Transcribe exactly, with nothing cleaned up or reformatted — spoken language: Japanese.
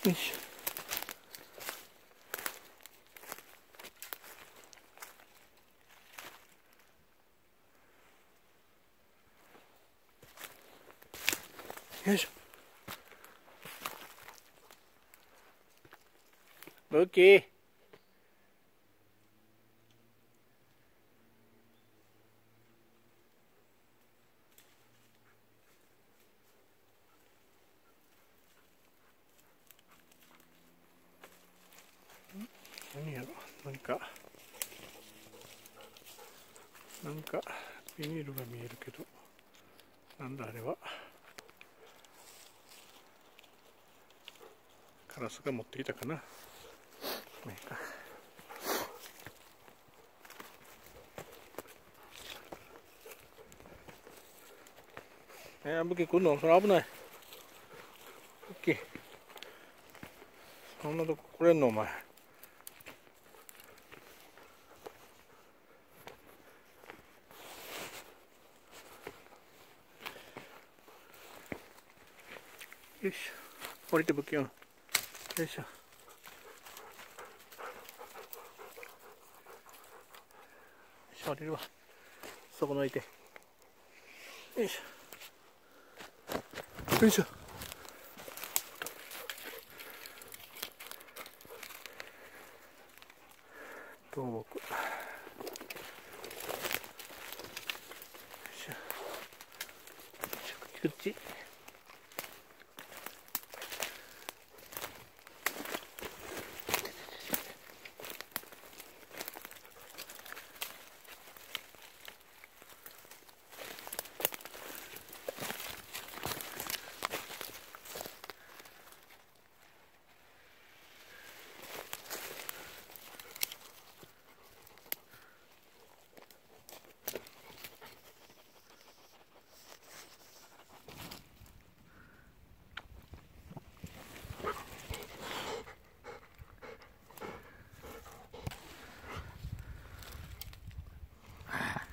よいしょよいしょ。ブッキー。何やろ、なんかなんかビニールが見えるけど、なんだあれは。カラスが持ってきたかな。まあいいか。えー、武器来んの？それ危ない。武器そんなとこ来れんのお前。よいしょ、降りて武器を。よいしょ。降りるわ。そこのいて。よいしょ。よいしょ。